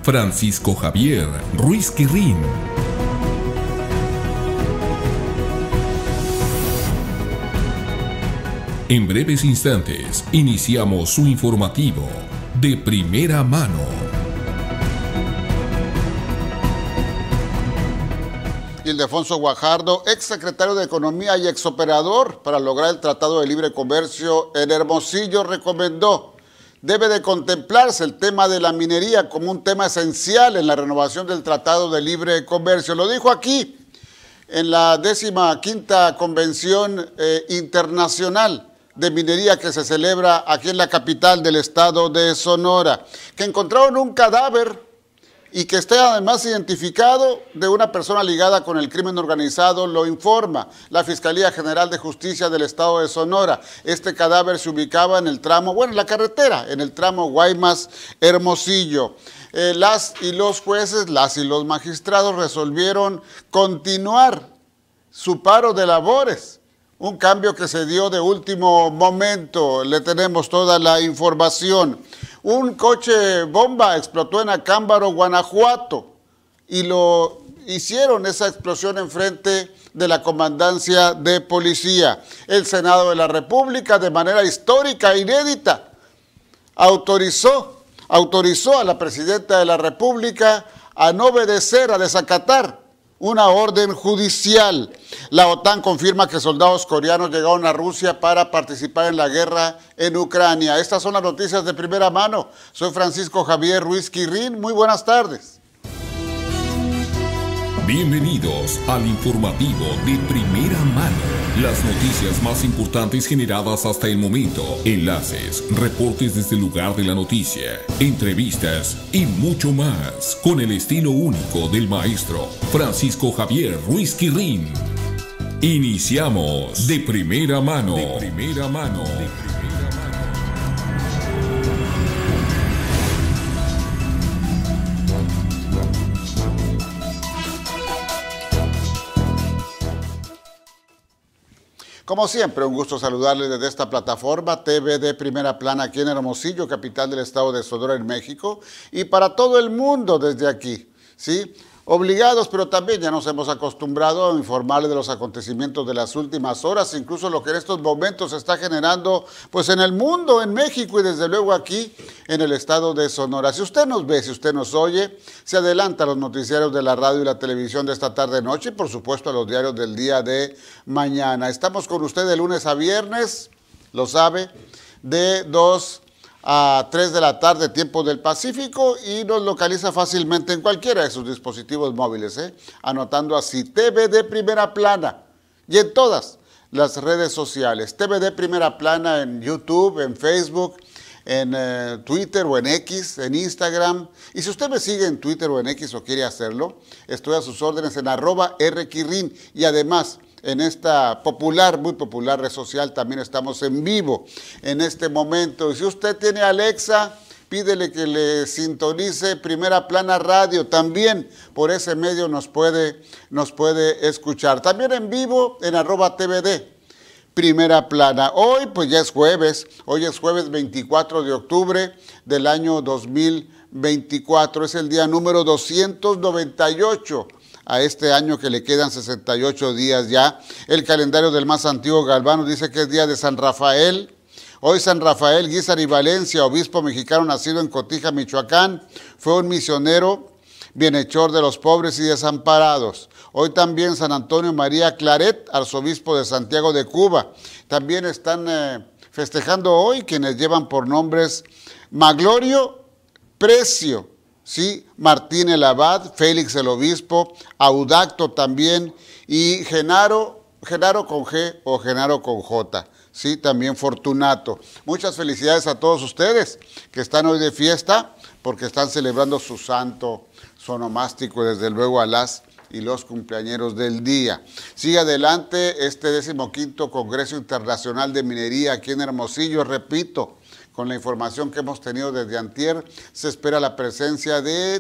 Francisco Javier Ruiz Quirrín. En breves instantes, iniciamos su informativo de primera mano. Ildefonso Guajardo, exsecretario de Economía y exoperador para lograr el Tratado de Libre Comercio en Hermosillo, recomendó: debe de contemplarse el tema de la minería como un tema esencial en la renovación del Tratado de Libre Comercio. Lo dijo aquí en la 15ª Convención Internacional de Minería que se celebra aquí en la capital del estado de Sonora, que encontraron un cadáver y que esté además identificado de una persona ligada con el crimen organizado, lo informa la Fiscalía General de Justicia del estado de Sonora. Este cadáver se ubicaba en el tramo, en la carretera, en el tramo Guaymas-Hermosillo. Las y los jueces, las y los magistrados resolvieron continuar su paro de labores. Un cambio que se dio de último momento. Le tenemos toda la información. Un coche bomba explotó en Acámbaro, Guanajuato, y lo hicieron esa explosión enfrente de la comandancia de policía. El Senado de la República, de manera histórica e inédita, autorizó a la presidenta de la República a no obedecer, a desacatar una orden judicial. La OTAN confirma que soldados coreanos llegaron a Rusia para participar en la guerra en Ucrania. Estas son las noticias de primera mano. Soy Francisco Javier Ruiz Quirrín. Muy buenas tardes. Bienvenidos al informativo de primera mano. Las noticias más importantes generadas hasta el momento. Enlaces, reportes desde el lugar de la noticia, entrevistas y mucho más. Con el estilo único del maestro Francisco Javier Ruiz Quirrín. Iniciamos de primera mano. De primera mano. Como siempre, un gusto saludarles desde esta plataforma TV de Primera Plana aquí en Hermosillo, capital del estado de Sonora, en México, y para todo el mundo desde aquí, ¿sí? Obligados, pero también ya nos hemos acostumbrado a informarles de los acontecimientos de las últimas horas, incluso lo que en estos momentos se está generando pues en el mundo, en México y desde luego aquí en el estado de Sonora. Si usted nos ve, si usted nos oye, se adelanta a los noticiarios de la radio y la televisión de esta tarde-noche y por supuesto a los diarios del día de mañana. Estamos con usted de lunes a viernes, lo sabe, de 2 a 3 de la tarde, tiempo del Pacífico, y nos localiza fácilmente en cualquiera de sus dispositivos móviles, anotando así TV de Primera Plana y en todas las redes sociales. TV de Primera Plana en YouTube, en Facebook, en Twitter o en X, en Instagram. Y si usted me sigue en Twitter o en X o quiere hacerlo, estoy a sus órdenes en @rquirrin, y además en esta popular, muy popular red social también estamos en vivo en este momento. Y si usted tiene Alexa, pídele que le sintonice Primera Plana Radio. También por ese medio nos puede escuchar. También en vivo en @tvd Primera Plana. Hoy pues ya es jueves. Hoy es jueves 24 de octubre del año 2024. Es el día número 298. A este año, que le quedan 68 días ya. El calendario del más antiguo Galvano dice que es día de San Rafael. Hoy San Rafael Guízar y Valencia, obispo mexicano nacido en Cotija, Michoacán, fue un misionero bienhechor de los pobres y desamparados. Hoy también San Antonio María Claret, arzobispo de Santiago de Cuba. También están festejando hoy quienes llevan por nombres Maglorio Precio, ¿sí? Martín el abad, Félix el obispo, Audacto también, y Genaro con G o Genaro con J, ¿sí? También Fortunato. Muchas felicidades a todos ustedes que están hoy de fiesta porque están celebrando su santo, su onomástico, desde luego a las y los cumpleañeros del día. Sigue adelante este 15º Congreso Internacional de Minería aquí en Hermosillo. Repito, con la información que hemos tenido desde antier, se espera la presencia de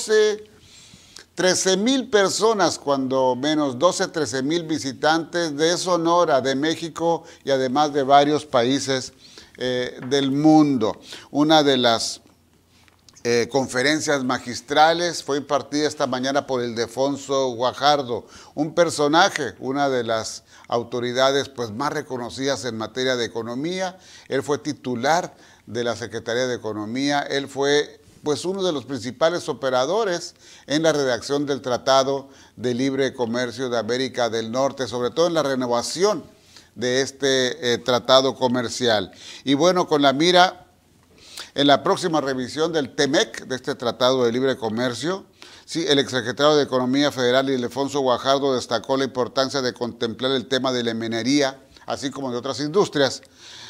13,000 personas, cuando menos 13,000 visitantes de Sonora, de México y además de varios países del mundo. Una de las conferencias magistrales. Fue impartida esta mañana por Ildefonso Guajardo, un personaje, una de las autoridades pues más reconocidas en materia de economía. Él fue titular de la Secretaría de Economía, él fue pues uno de los principales operadores en la redacción del Tratado de Libre Comercio de América del Norte, sobre todo en la renovación de este tratado comercial. Y bueno, con la mira en la próxima revisión del TEMEC, de este Tratado de Libre Comercio, sí, el exsecretario de Economía Federal, Ildefonso Guajardo, destacó la importancia de contemplar el tema de la minería, así como de otras industrias.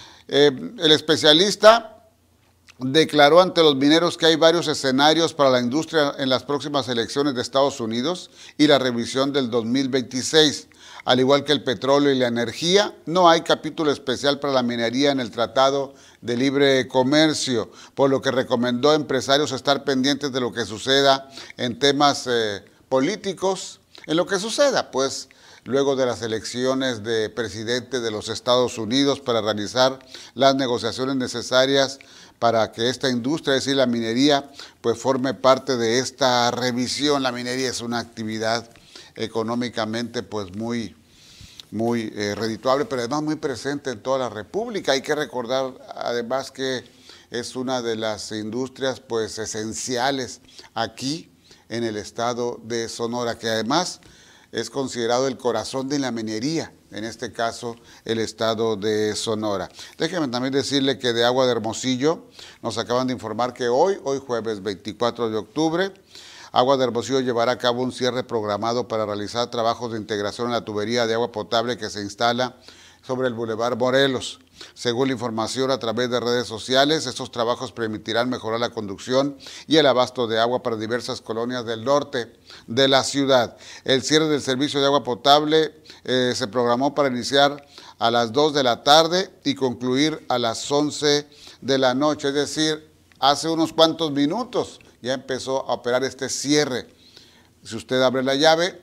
El especialista declaró ante los mineros que hay varios escenarios para la industria en las próximas elecciones de Estados Unidos y la revisión del 2026. Al igual que el petróleo y la energía, no hay capítulo especial para la minería en el Tratado de Libre Comercio, por lo que recomendó a empresarios estar pendientes de lo que suceda en temas políticos, en lo que suceda, pues, luego de las elecciones de presidente de los Estados Unidos para realizar las negociaciones necesarias para que esta industria, es decir, la minería, pues forme parte de esta revisión. La minería es una actividad económicamente pues muy redituable, pero además muy presente en toda la República. Hay que recordar además que es una de las industrias pues esenciales aquí en el estado de Sonora, que además es considerado el corazón de la minería, en este caso el estado de Sonora. Déjeme también decirle que de Agua de Hermosillo nos acaban de informar que hoy jueves 24 de octubre, Agua de Hermosillo llevará a cabo un cierre programado para realizar trabajos de integración en la tubería de agua potable que se instala sobre el Boulevard Morelos. Según la información a través de redes sociales, estos trabajos permitirán mejorar la conducción y el abasto de agua para diversas colonias del norte de la ciudad. El cierre del servicio de agua potable se programó para iniciar a las 2 de la tarde y concluir a las 11 de la noche, es decir, hace unos cuantos minutos ya empezó a operar este cierre. Si usted abre la llave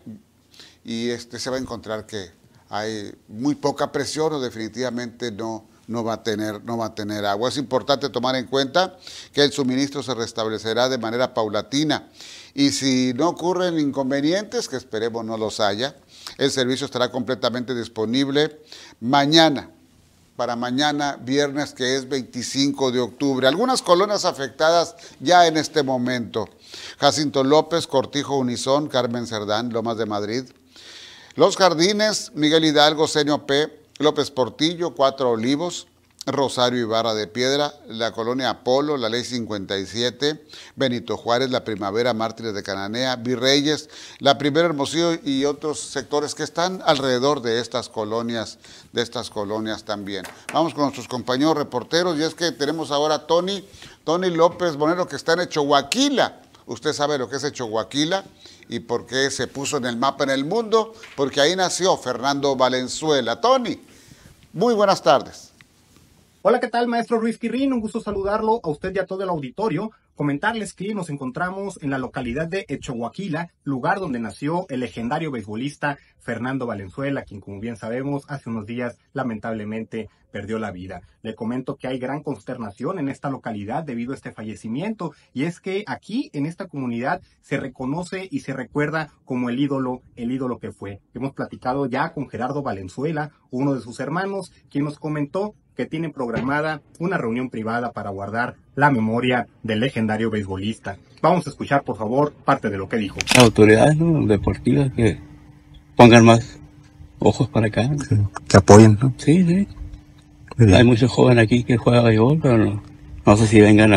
y se va a encontrar que hay muy poca presión o definitivamente no va a tener agua. Es importante tomar en cuenta que el suministro se restablecerá de manera paulatina y si no ocurren inconvenientes, que esperemos no los haya, el servicio estará completamente disponible mañana, para mañana viernes, que es 25 de octubre. Algunas colonias afectadas ya en este momento: Jacinto López, Cortijo Unizón, Carmen Cerdán, Lomas de Madrid, Los Jardines, Miguel Hidalgo, Senio P., López Portillo, Cuatro Olivos, Rosario Ibarra de Piedra, la colonia Apolo, la Ley 57, Benito Juárez, la Primavera, Mártires de Cananea, Virreyes, la Primera Hermosillo y otros sectores que están alrededor de estas colonias también. Vamos con nuestros compañeros reporteros y es que tenemos ahora a Tony López Bonero, que está en Echoaquila. Usted sabe lo que es Echoaquila y por qué se puso en el mapa en el mundo, porque ahí nació Fernando Valenzuela. Tony, muy buenas tardes. Hola, ¿qué tal, maestro Ruiz Quirrín? Un gusto saludarlo a usted y a todo el auditorio. Comentarles que nos encontramos en la localidad de Echoaquila, lugar donde nació el legendario beisbolista Fernando Valenzuela, quien, como bien sabemos, hace unos días lamentablemente perdió la vida. Le comento que hay gran consternación en esta localidad debido a este fallecimiento, y es que aquí en esta comunidad se reconoce y se recuerda como el ídolo que fue. Hemos platicado ya con Gerardo Valenzuela, uno de sus hermanos, quien nos comentó que tienen programada una reunión privada para guardar la memoria del legendario beisbolista. Vamos a escuchar, por favor, parte de lo que dijo. Autoridades, ¿no?, deportivas, que pongan más ojos para acá. Sí, que apoyen, ¿no? Sí, sí. Hay muchos jóvenes aquí que juegan béisbol, pero no sé si vengan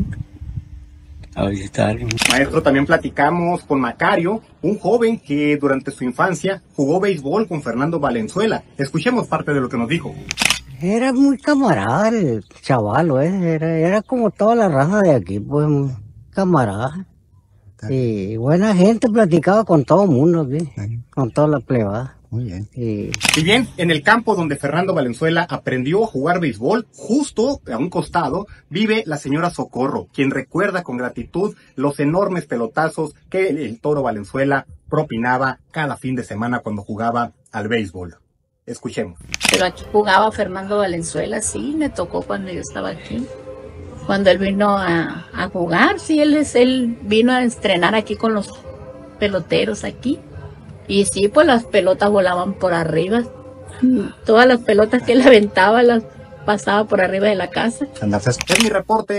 a visitar. Maestro, también platicamos con Macario, un joven que durante su infancia jugó béisbol con Fernando Valenzuela. Escuchemos parte de lo que nos dijo. Era muy camarada el chavalo, era como toda la raza de aquí, pues, camarada. Y buena gente, platicaba con todo el mundo aquí, con toda la plebada. Muy bien. Y bien, en el campo donde Fernando Valenzuela aprendió a jugar béisbol, justo a un costado, vive la señora Socorro, quien recuerda con gratitud los enormes pelotazos que el Toro Valenzuela propinaba cada fin de semana cuando jugaba al béisbol. Escuchemos. Pero aquí jugaba Fernando Valenzuela, sí, me tocó cuando yo estaba aquí. Cuando él vino a jugar, sí, él vino a estrenar aquí con los peloteros aquí. Y sí, pues las pelotas volaban por arriba. Todas las pelotas que él aventaba las pasaba por arriba de la casa. Es mi reporte.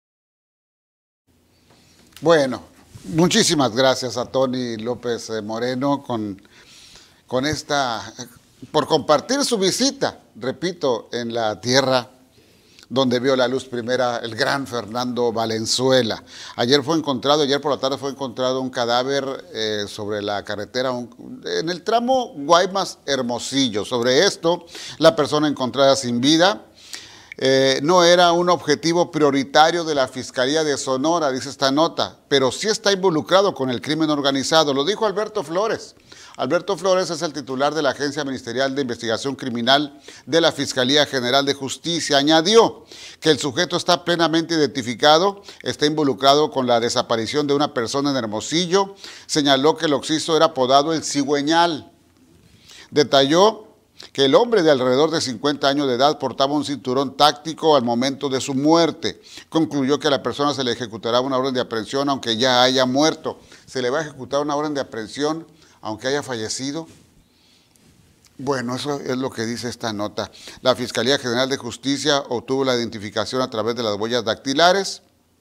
Bueno, muchísimas gracias a Tony López Moreno por compartir su visita, repito, en la tierra donde vio la luz primera el gran Fernando Valenzuela. Ayer por la tarde fue encontrado un cadáver sobre la carretera en el tramo Guaymas-Hermosillo. Sobre esto, la persona encontrada sin vida no era un objetivo prioritario de la Fiscalía de Sonora, dice esta nota, pero sí está involucrado con el crimen organizado. Lo dijo Alberto Flores. Alberto Flores es el titular de la Agencia Ministerial de Investigación Criminal de la Fiscalía General de Justicia. Añadió que el sujeto está plenamente identificado, está involucrado con la desaparición de una persona en Hermosillo. Señaló que el occiso era apodado el Cigüeñal. Detalló que el hombre de alrededor de 50 años de edad portaba un cinturón táctico al momento de su muerte. Concluyó que a la persona se le ejecutará una orden de aprehensión aunque ya haya muerto. ¿Se le va a ejecutar una orden de aprehensión aunque haya fallecido? Bueno, eso es lo que dice esta nota. La Fiscalía General de Justicia obtuvo la identificación a través de las huellas dactilares.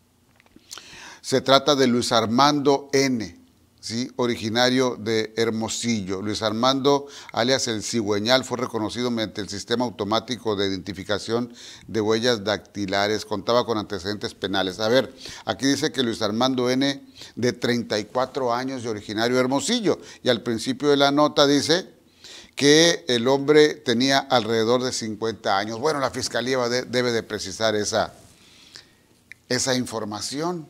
Se trata de Luis Armando N., ¿sí?, originario de Hermosillo. Luis Armando, alias el Cigüeñal, fue reconocido mediante el sistema automático de identificación de huellas dactilares. Contaba con antecedentes penales. A ver, aquí dice que Luis Armando N., de 34 años, de originario de Hermosillo. Y al principio de la nota dice que el hombre tenía alrededor de 50 años. Bueno, la Fiscalía debe de precisar esa información.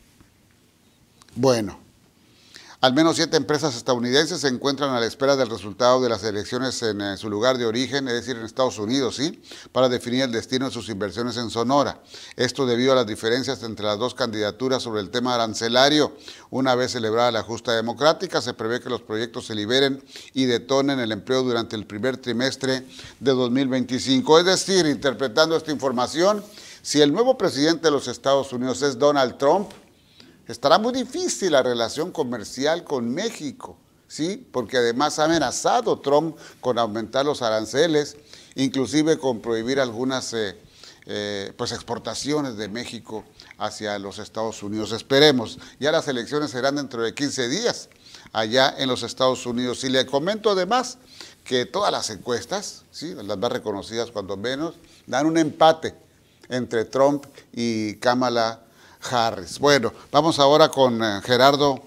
Bueno. Al menos 7 empresas estadounidenses se encuentran a la espera del resultado de las elecciones en su lugar de origen, es decir, en Estados Unidos, ¿sí?, para definir el destino de sus inversiones en Sonora. Esto debido a las diferencias entre las dos candidaturas sobre el tema arancelario. Una vez celebrada la justa democrática, se prevé que los proyectos se liberen y detonen el empleo durante el primer trimestre de 2025. Es decir, interpretando esta información, si el nuevo presidente de los Estados Unidos es Donald Trump, estará muy difícil la relación comercial con México, ¿sí?, porque además ha amenazado Trump con aumentar los aranceles, inclusive con prohibir algunas exportaciones de México hacia los Estados Unidos. Esperemos, ya las elecciones serán dentro de 15 días allá en los Estados Unidos. Y le comento además que todas las encuestas, ¿sí?, las más reconocidas cuando menos, dan un empate entre Trump y Kamala Harris. Bueno, vamos ahora con Gerardo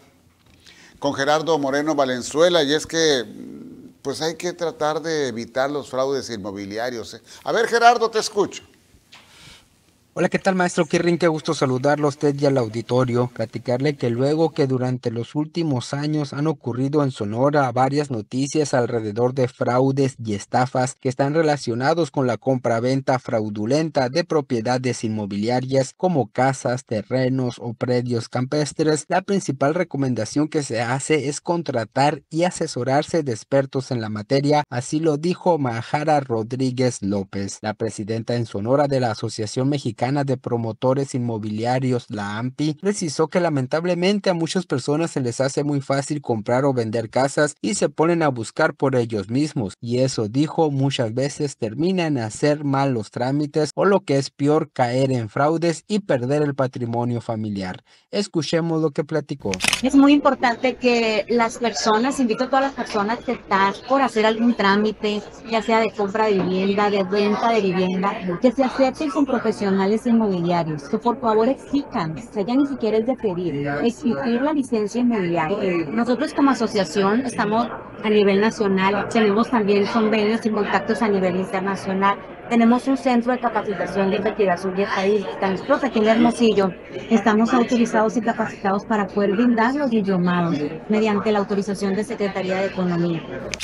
Moreno Valenzuela, y es que pues hay que tratar de evitar los fraudes inmobiliarios, ¿eh? A ver, Gerardo, te escucho. Hola, ¿qué tal, maestro Kirrin? Qué gusto saludarlo a usted y al auditorio. Platicarle que luego que durante los últimos años han ocurrido en Sonora varias noticias alrededor de fraudes y estafas que están relacionados con la compra-venta fraudulenta de propiedades inmobiliarias como casas, terrenos o predios campestres, la principal recomendación que se hace es contratar y asesorarse de expertos en la materia. Así lo dijo Mahara Rodríguez López, la presidenta en Sonora de la Asociación Mexicana de Promotores Inmobiliarios, la AMPI. Precisó que lamentablemente a muchas personas se les hace muy fácil comprar o vender casas y se ponen a buscar por ellos mismos, y eso, dijo, muchas veces terminan a hacer mal los trámites o, lo que es peor, caer en fraudes y perder el patrimonio familiar. Escuchemos lo que platicó. Es muy importante que las personas, invito a todas las personas que están por hacer algún trámite, ya sea de compra de vivienda, de venta de vivienda, que se acerquen con profesionales inmobiliarios, que por favor exijan, o sea, ya ni siquiera es de pedir, exigir la licencia inmobiliaria. Nosotros como asociación estamos a nivel nacional, tenemos también convenios y contactos a nivel internacional. Tenemos un centro de capacitación de investigación y estadística. Nosotros aquí en Hermosillo estamos autorizados y capacitados para poder brindar los diplomados mediante la autorización de Secretaría de Economía.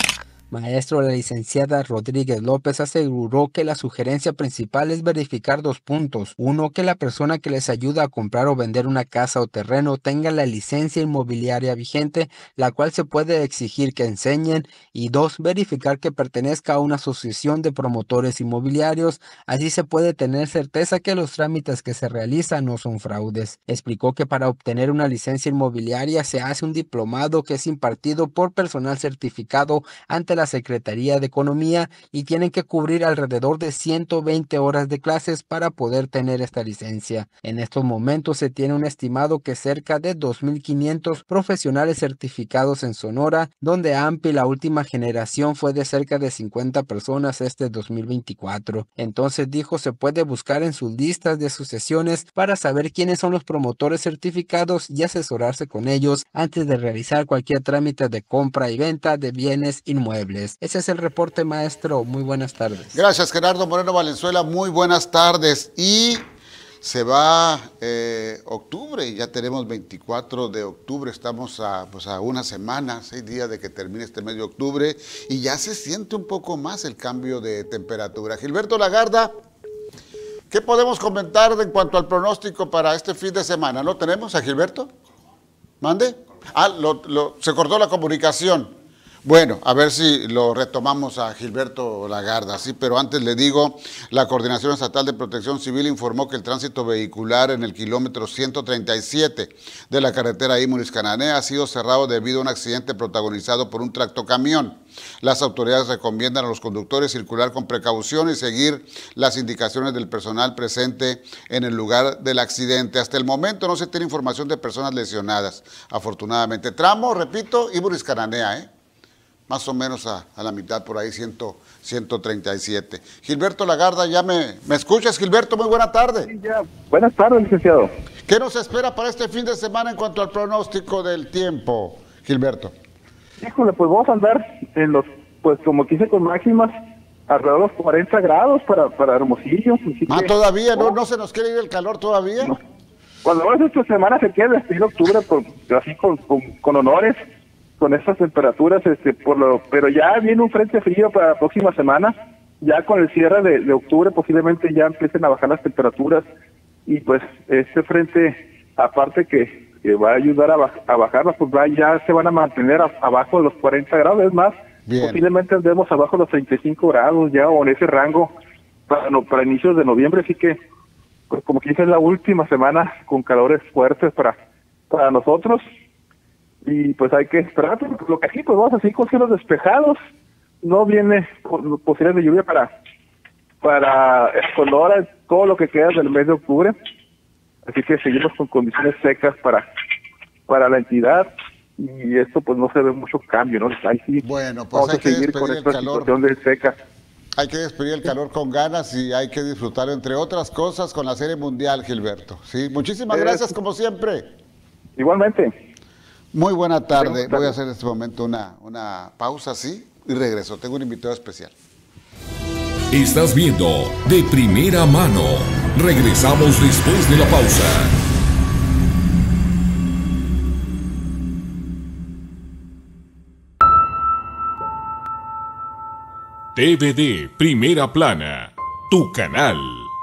Maestro, la licenciada Rodríguez López aseguró que la sugerencia principal es verificar 2 puntos. 1, que la persona que les ayuda a comprar o vender una casa o terreno tenga la licencia inmobiliaria vigente, la cual se puede exigir que enseñen. Y 2, verificar que pertenezca a una asociación de promotores inmobiliarios. Así se puede tener certeza que los trámites que se realizan no son fraudes. Explicó que para obtener una licencia inmobiliaria se hace un diplomado que es impartido por personal certificado ante la Secretaría de Economía y tienen que cubrir alrededor de 120 horas de clases para poder tener esta licencia. En estos momentos se tiene un estimado que cerca de 2.500 profesionales certificados en Sonora, donde AMPI, la última generación, fue de cerca de 50 personas este 2024. Entonces, dijo, se puede buscar en sus listas de asociaciones para saber quiénes son los promotores certificados y asesorarse con ellos antes de realizar cualquier trámite de compra y venta de bienes inmuebles. Ese es el reporte, maestro. Muy buenas tardes. Gracias, Gerardo Moreno Valenzuela. Muy buenas tardes. Y se va octubre y ya tenemos 24 de octubre. Estamos a una semana, 6 días de que termine este mes de octubre y ya se siente un poco más el cambio de temperatura. Gilberto Lagarda, ¿qué podemos comentar en cuanto al pronóstico para este fin de semana? ¿No tenemos a Gilberto? ¿Mande? Se cortó la comunicación. Bueno, a ver si lo retomamos a Gilberto Lagarda, sí, pero antes le digo, la Coordinación Estatal de Protección Civil informó que el tránsito vehicular en el kilómetro 137 de la carretera Imuris-Cananea ha sido cerrado debido a un accidente protagonizado por un tractocamión. Las autoridades recomiendan a los conductores circular con precaución y seguir las indicaciones del personal presente en el lugar del accidente. Hasta el momento no se tiene información de personas lesionadas, afortunadamente. Tramo, repito, Imuris-Cananea, más o menos a la mitad, por ahí 137. Gilberto Lagarda, ¿ya me escuchas, Gilberto? Muy buena tarde. Sí, ya. Buenas tardes, licenciado. ¿Qué nos espera para este fin de semana en cuanto al pronóstico del tiempo, Gilberto? Híjole, pues vamos a andar en los, pues como quise con máximas, alrededor de los 40 grados para Hermosillo. Todavía, ¿no se nos quiere ir el calor todavía? No. Cuando vamos esta semana se quiere despedir octubre, así con honores, con estas temperaturas, pero ya viene un frente frío para la próxima semana, ya con el cierre de octubre posiblemente ya empiecen a bajar las temperaturas y pues este frente, aparte que va a ayudar a bajarlas, pues ya se van a mantener abajo de los 40 grados, es más, bien, posiblemente andemos abajo de los 35 grados ya o en ese rango para inicios de noviembre, así que pues como que esa es la última semana con calores fuertes para nosotros. Y pues hay que esperar, lo que aquí pues vamos así con cielos despejados, no viene posibilidades de lluvia para Sonora, todo lo que queda del mes de octubre, así que seguimos con condiciones secas para la entidad y esto pues no se ve mucho cambio, ¿no? Ahí sí, bueno, pues vamos a seguir con esta situación de seca. Hay que despedir el calor con ganas y hay que disfrutar, entre otras cosas, con la Serie Mundial, Gilberto. Sí, muchísimas gracias como siempre. Igualmente. Muy buena tarde. Voy a hacer en este momento una pausa, ¿sí? Y regreso. Tengo un invitado especial. Estás viendo De Primera Mano. Regresamos después de la pausa. TVD Primera Plana, tu canal.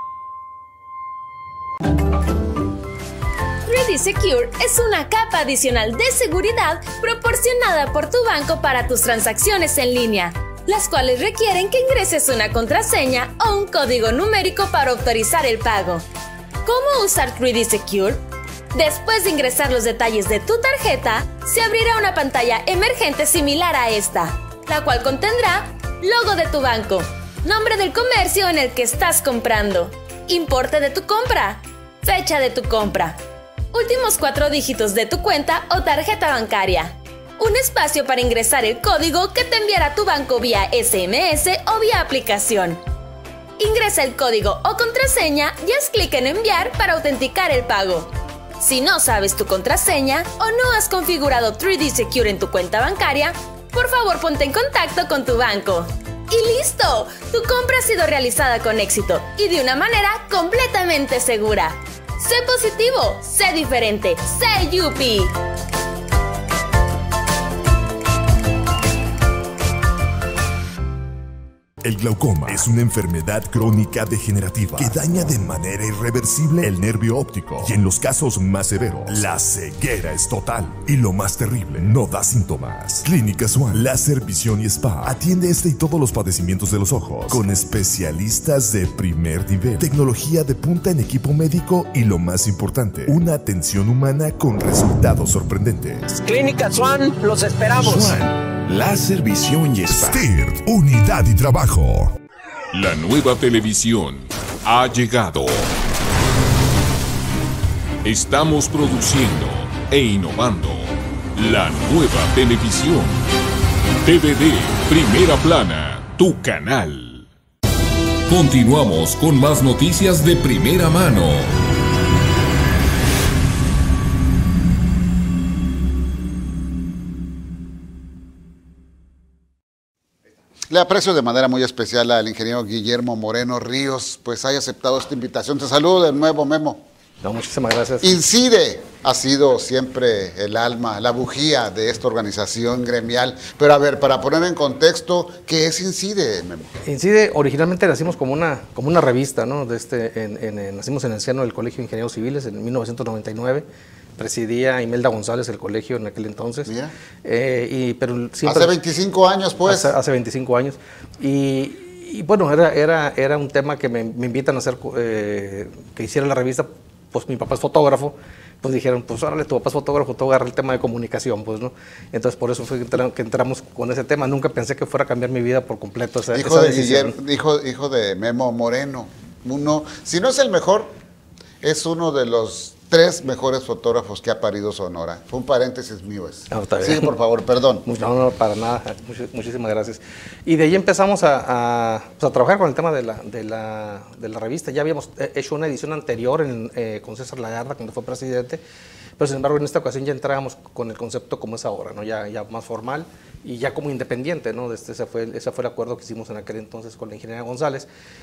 3D Secure es una capa adicional de seguridad proporcionada por tu banco para tus transacciones en línea, las cuales requieren que ingreses una contraseña o un código numérico para autorizar el pago. ¿Cómo usar 3D Secure? Después de ingresar los detalles de tu tarjeta, se abrirá una pantalla emergente similar a esta, la cual contendrá logo de tu banco, nombre del comercio en el que estás comprando, importe de tu compra, fecha de tu compra, últimos 4 dígitos de tu cuenta o tarjeta bancaria, un espacio para ingresar el código que te enviará tu banco vía SMS o vía aplicación. Ingresa el código o contraseña y haz clic en enviar para autenticar el pago. Si no sabes tu contraseña o no has configurado 3D Secure en tu cuenta bancaria, por favor ponte en contacto con tu banco. ¡Y listo! Tu compra ha sido realizada con éxito y de una manera completamente segura. Sé positivo, sé diferente, sé Yupi. El glaucoma es una enfermedad crónica degenerativa que daña de manera irreversible el nervio óptico y en los casos más severos, la ceguera es total. Y lo más terrible, no da síntomas. Clínica Swan Láser, Visión y Spa atiende este y todos los padecimientos de los ojos con especialistas de primer nivel, tecnología de punta en equipo médico y lo más importante, una atención humana con resultados sorprendentes. Clínica Swan, los esperamos. Swan Láser, Visión y Spa. STIRT, Unidad y Trabajo. La nueva televisión ha llegado. Estamos produciendo e innovando la nueva televisión. TVD Primera Plana, tu canal. Continuamos con más noticias de primera mano. Le aprecio de manera muy especial al ingeniero Guillermo Moreno Ríos, pues haya aceptado esta invitación. Te saludo de nuevo, Memo. No, muchísimas gracias. INCIDE ha sido siempre el alma, la bujía de esta organización gremial. Pero a ver, para poner en contexto, ¿qué es INCIDE, Memo? INCIDE, originalmente nacimos como una revista, ¿no? Nacimos en el seno del Colegio de Ingenieros Civiles en 1999. Presidía Imelda González el colegio en aquel entonces. Pero siempre, hace 25 años, pues. Hace 25 años. Y bueno, era un tema que me invitan a hacer, que hiciera la revista. Pues mi papá es fotógrafo, pues dijeron, pues órale, tu papá es fotógrafo, tú agarra el tema de comunicación, pues, ¿no? Entonces por eso fue que entramos con ese tema. Nunca pensé que fuera a cambiar mi vida por completo esa decisión. Hijo de Memo Moreno. Si no es el mejor, es uno de los 3 mejores fotógrafos que ha parido Sonora. Fue un paréntesis mío ese. Sí, por favor, perdón. No, para nada. Muchísimas gracias. Y de ahí empezamos a trabajar con el tema de la revista. Ya habíamos hecho una edición anterior con César Lagarda, cuando fue presidente, pero sin embargo en esta ocasión ya entrábamos con el concepto como es ahora, ¿no? Ya más formal y ya como independiente, ¿no? Ese fue el acuerdo que hicimos en aquel entonces con la ingeniera González.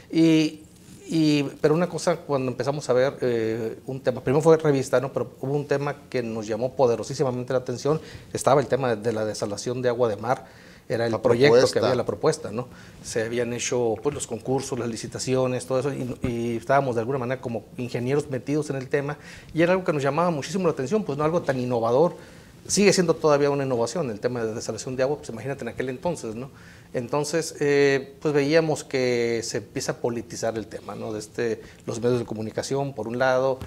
Pero una cosa, cuando empezamos a ver un tema, primero fue revista, ¿no? Pero hubo un tema que nos llamó poderosísimamente la atención, estaba el tema de la desalación de agua de mar, era el proyecto que había, la propuesta, ¿no? Se habían hecho pues, los concursos, las licitaciones, todo eso, y estábamos de alguna manera como ingenieros metidos en el tema, y era algo que nos llamaba muchísimo la atención, pues no algo tan innovador. Sigue siendo todavía una innovación el tema de desalación de agua, pues imagínate en aquel entonces, ¿no? Entonces, pues veíamos que se empieza a politizar el tema, ¿no? Los medios de comunicación por un lado,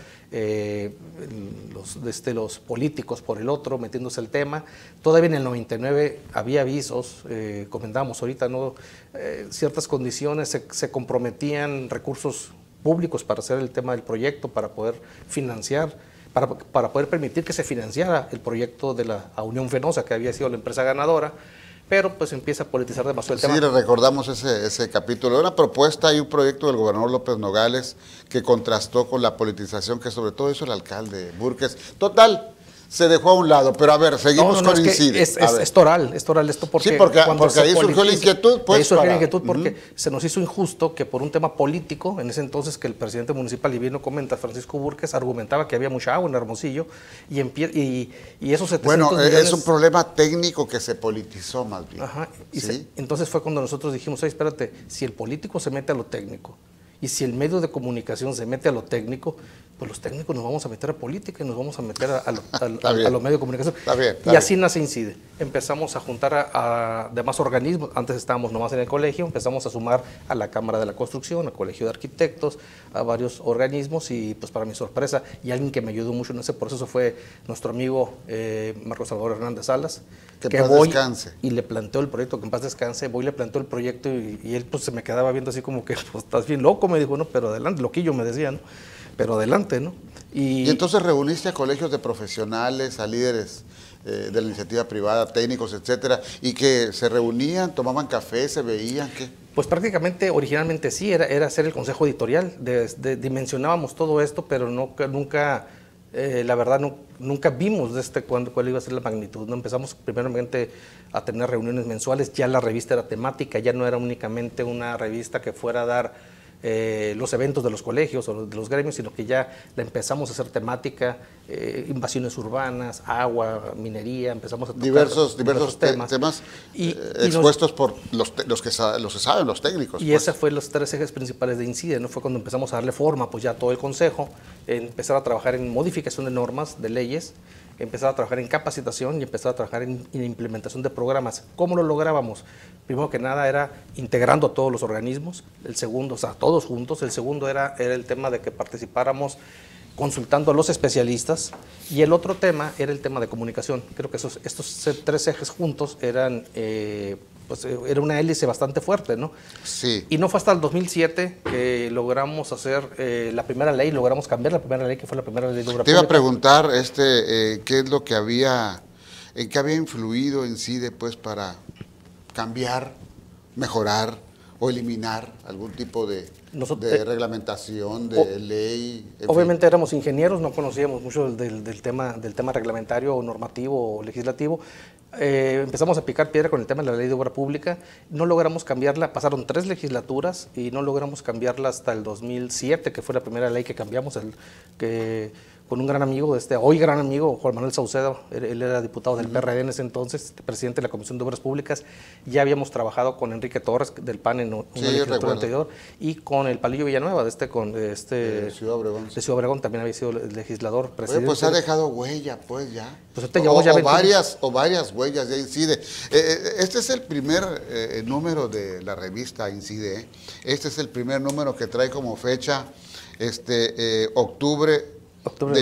los políticos por el otro, metiéndose el tema. Todavía en el 99 había avisos, comentábamos ahorita, ¿no? Ciertas condiciones, se comprometían recursos públicos para hacer el tema del proyecto, para poder financiar, para poder permitir que se financiara el proyecto de la Unión Fenosa, que había sido la empresa ganadora, pero pues empieza a politizar demasiado el tema. Sí, le recordamos ese capítulo. Una propuesta y un proyecto del gobernador López Nogales que contrastó con la politización que sobre todo hizo el alcalde Búrquez. Total, se dejó a un lado, pero a ver, seguimos con INCIDE. Es toral esto porque... Sí, porque ahí surgió la inquietud, pues. Ahí surgió la inquietud porque se nos hizo injusto que por un tema político, en ese entonces que el presidente municipal, y bien lo comenta, Francisco Búrquez, argumentaba que había mucha agua en Hermosillo, y esos 700 millones... es un problema técnico que se politizó más bien. Ajá, ¿sí? Entonces fue cuando nosotros dijimos, oye, espérate, si el político se mete a lo técnico, y si el medio de comunicación se mete a lo técnico, pues los técnicos nos vamos a meter a política y nos vamos a meter a los medios de comunicación. Está bien. Y así nace INCIDE. Empezamos a juntar a demás organismos. Antes estábamos nomás en el colegio, empezamos a sumar a la Cámara de la Construcción, al Colegio de Arquitectos, a varios organismos, y pues para mi sorpresa, y alguien que me ayudó mucho en ese proceso fue nuestro amigo Marcos Salvador Hernández Salas, que voy descanse. Y le planteó el proyecto, que en paz descanse, le planteó el proyecto, y él pues se me quedaba viendo así como que, pues estás bien loco, me dijo, no, pero adelante, loquillo me decía, ¿no? Pero adelante, ¿no? Y entonces reuniste a colegios de profesionales, a líderes de la iniciativa privada, técnicos, etcétera, y que se reunían, tomaban café, se veían, ¿qué? Pues prácticamente, originalmente sí, era hacer el consejo editorial, dimensionábamos todo esto, pero nunca, la verdad, nunca vimos cuál iba a ser la magnitud, ¿no? Empezamos primeramente a tener reuniones mensuales, ya la revista era temática, ya no era únicamente una revista que fuera a dar los eventos de los colegios o de los gremios, sino que ya la empezamos a hacer temática, invasiones urbanas, agua, minería, empezamos a tocar diversos temas expuestos por los que saben, los técnicos. Y ese fue los 3 ejes principales de INCIDE, ¿no? Fue cuando empezamos a darle forma pues ya a todo el consejo, empezar a trabajar en modificación de normas, de leyes, empezar a trabajar en capacitación y empezar a trabajar en implementación de programas. ¿Cómo lo lográbamos? Primero que nada era integrando a todos los organismos, el segundo, o sea, todos juntos, el segundo era el tema de que participáramos consultando a los especialistas, y el otro tema era el tema de comunicación. Creo que estos 3 ejes juntos eran, era una hélice bastante fuerte, ¿no? Sí. Y no fue hasta el 2007 que logramos hacer la primera ley, logramos cambiar la primera ley, que fue la primera ley de obra pública. Te iba a preguntar, ¿qué es lo que en qué había influido INCIDE, pues, para cambiar, mejorar o eliminar algún tipo de reglamentación, de ley? Obviamente éramos ingenieros, no conocíamos mucho del tema reglamentario o normativo o legislativo. Empezamos a picar piedra con el tema de la ley de obra pública, no logramos cambiarla, pasaron 3 legislaturas y no logramos cambiarla hasta el 2007, que fue la primera ley que cambiamos, con un gran amigo, hoy gran amigo, Juan Manuel Saucedo. Él era diputado del PRD en ese entonces, presidente de la Comisión de Obras Públicas. Ya habíamos trabajado con Enrique Torres del PAN en una legislatura anterior, y con el Palillo Villanueva, de Ciudad Obregón. De Ciudad Obregón también había sido el legislador, presidente. Pues ha dejado huella, pues ya. Pues varias huellas ya INCIDE. Este es el primer número de la revista INCIDE. Este es el primer número que trae como fecha octubre de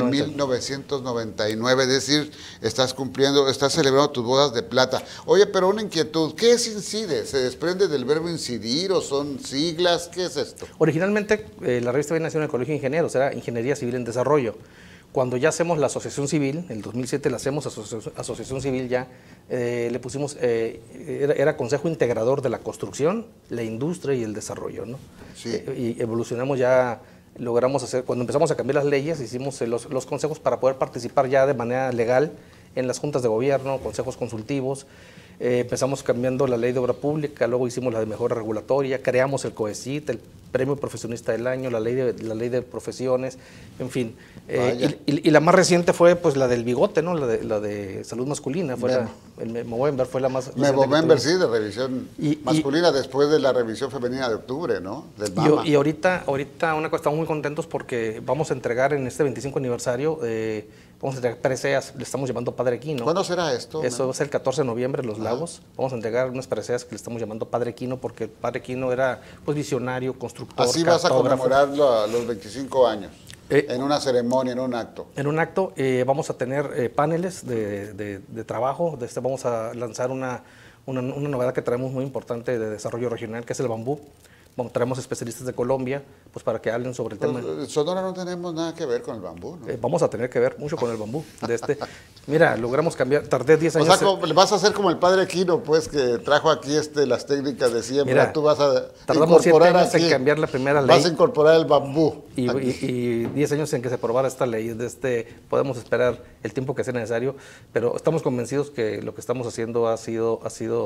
1999, es decir, estás celebrando tus bodas de plata. Oye, pero una inquietud, ¿qué es INCIDE? ¿Se desprende del verbo incidir o son siglas? ¿Qué es esto? Originalmente la revista había nacido en el Colegio de Ingenieros, era Ingeniería Civil en Desarrollo. Cuando ya hacemos la asociación civil, en el 2007 la hacemos asociación civil ya, le pusimos, era Consejo Integrador de la Construcción, la Industria y el Desarrollo, ¿no? Sí. Y evolucionamos ya. Logramos hacer, cuando empezamos a cambiar las leyes, hicimos los consejos para poder participar ya de manera legal en las juntas de gobierno, consejos consultivos. Empezamos cambiando la ley de obra pública, luego hicimos la de mejora regulatoria, creamos el COECIT, el Premio Profesionista del Año, la ley de profesiones, en fin. Y la más reciente fue pues la del bigote, ¿no? La de salud masculina, el Movember fue la más Movember, sí, de revisión masculina, después de la revisión femenina de octubre, ¿no? Del MAMA. Y ahorita una cosa, estamos muy contentos porque vamos a entregar en este 25 aniversario, vamos a entregar preseas, le estamos llamando Padre Quino. ¿Cuándo será esto? Eso va a ser el 14 de noviembre en Los Lagos. Vamos a entregar unas preseas que le estamos llamando Padre Quino, porque el Padre Quino era pues visionario, constructor, Así vas a conmemorar los 25 años, en una ceremonia, en un acto. En un acto vamos a tener paneles de trabajo. Vamos a lanzar una novedad que traemos muy importante de desarrollo regional, que es el bambú. Traemos especialistas de Colombia, pues para que hablen sobre el tema. Sonora no tenemos nada que ver con el bambú, ¿no? Vamos a tener que ver mucho con el bambú. Mira, logramos cambiar, tardé 10 años. O sea, vas a hacer como el Padre Quino, pues, que trajo aquí las técnicas de siembra. Mira, tú vas a tardamos 7 años aquí, en cambiar la primera ley. Vas a incorporar el bambú. Y 10 años en que se aprobara esta ley. Podemos esperar el tiempo que sea necesario, pero estamos convencidos que lo que estamos haciendo ha sido